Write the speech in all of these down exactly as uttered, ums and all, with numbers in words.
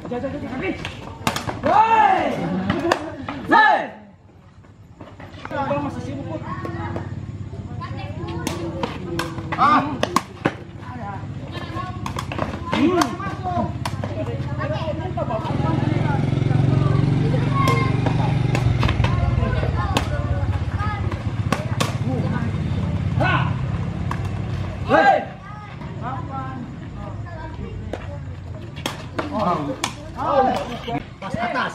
Jaga jaga kaki. Woi. Woi. Abang masih sibuk. Ah. Pas atas.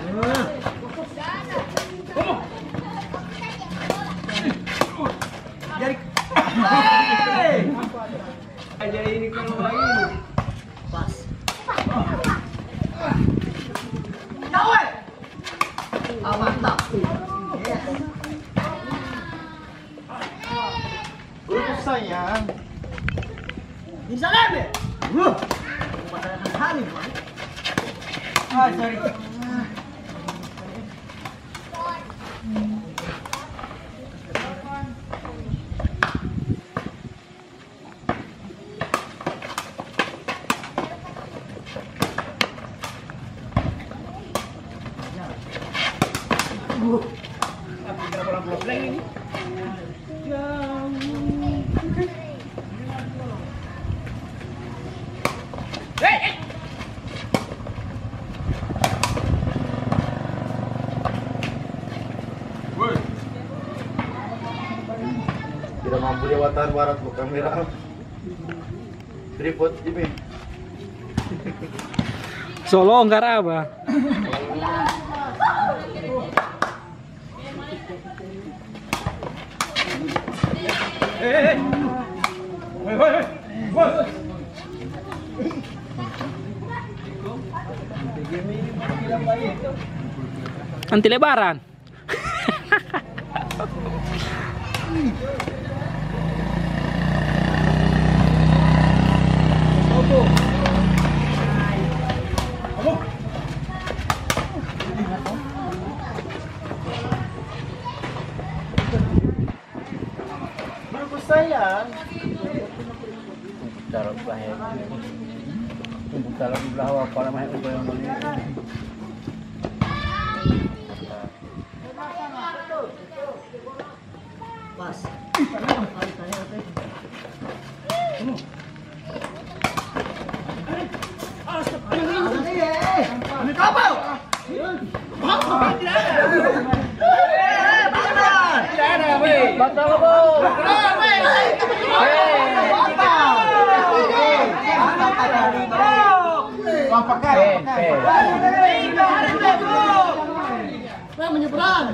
Jadi aja ini kalau lagi pas. Nawe. Ah, mantap. Urus sayang. Bisa lebih. Wuh. Pasang hari, Bang. Ah, sorry. Tidak mampu lewatan barat bu kamera. Tripod ini. Solo enggak apa? Eh, eh. Woi, woi, woi. Anti lebaran. Berku sayang. Taruh bahaya. Tumpuk taruh di belah apa namanya itu yang ini. Pas. Batal bu. Wah, menyeberang.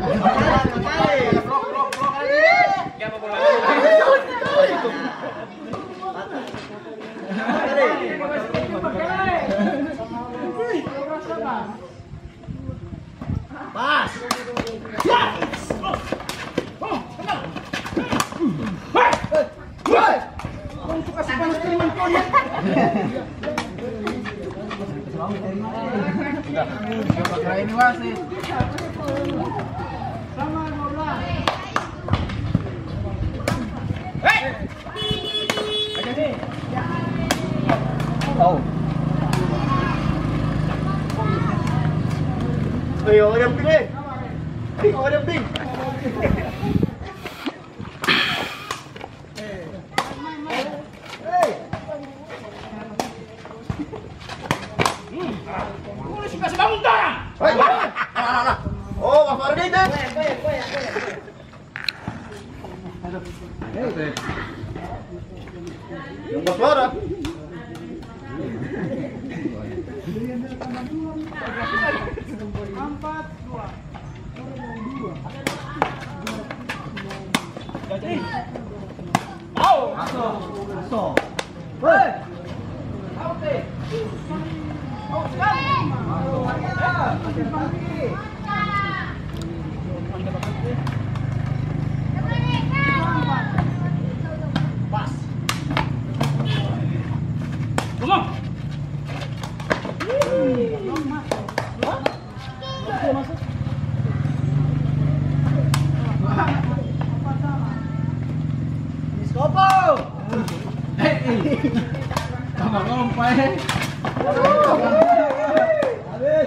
Pas. Ini masih. Oh. Ayo, ada ping eh. Ping, ada ping. Oh, Pak Fardi deh. Yang bersuara. Empat dua. Jadi. Au. Masuk. Masuk. Woi. Oke. Oh, sekali. Masuk. Masuk pagi. Pas. Ngomong. Masuk. Skopo. Hei. Ngomong ngomong.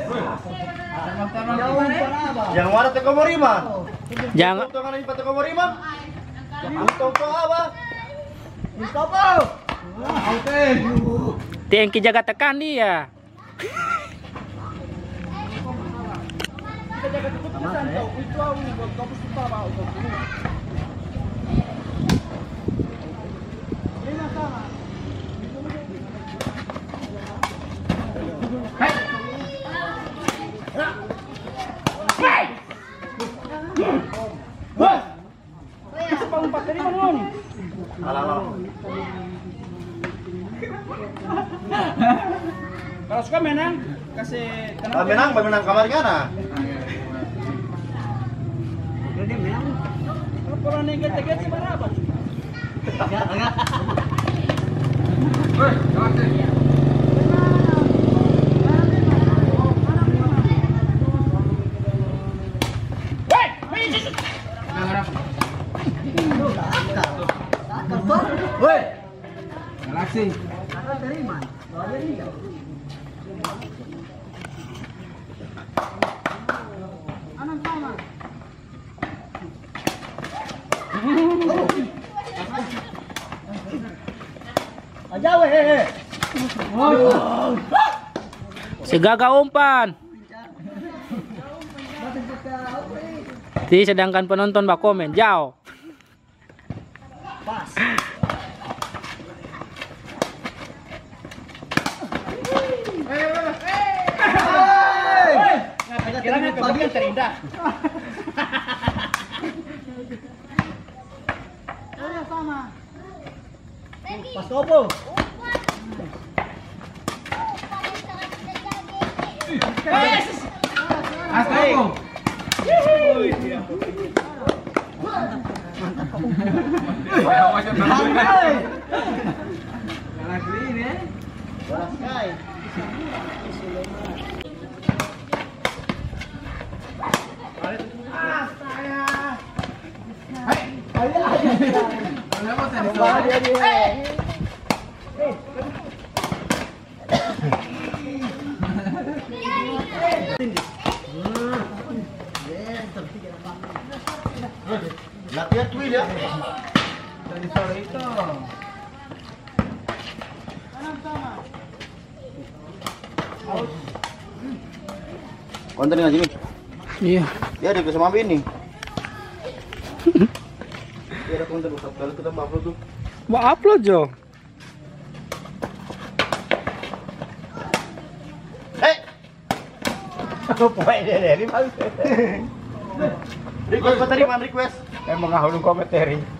Yang warna teko morima. Jangan Untung ana ipat teko morima. Untung to apa? Mustafa. Oke. Tiengki jaga tekan dia. Kita jaga keputusan kau. Itu aku buat kau suka mau. Lima sama. Wah. Bisa bangun empat dari mana ni? Alah. Kalau suka menang, kasih Ah, menang, menang kamar kana. Jadi menang. Kalau pola negatif sih berapa? Woi. Galaksi. Aja weh. Si Gaga umpan. Jadi sedangkan penonton bak komen jauh. Pas. Kira-kira kebagian terindah. Sama. Pas kobo. Astaga. Galaksi ini. Sky. Latihan tuil ya. Dari sore itu. Konten nggak sini? Iya. Ya ada sama ini. Ya ada konten usap kali kita upload tuh. Mau upload Jo. Eh. Poin dia dari mana? Request apa tadi man request? Emang ngahulun komentari.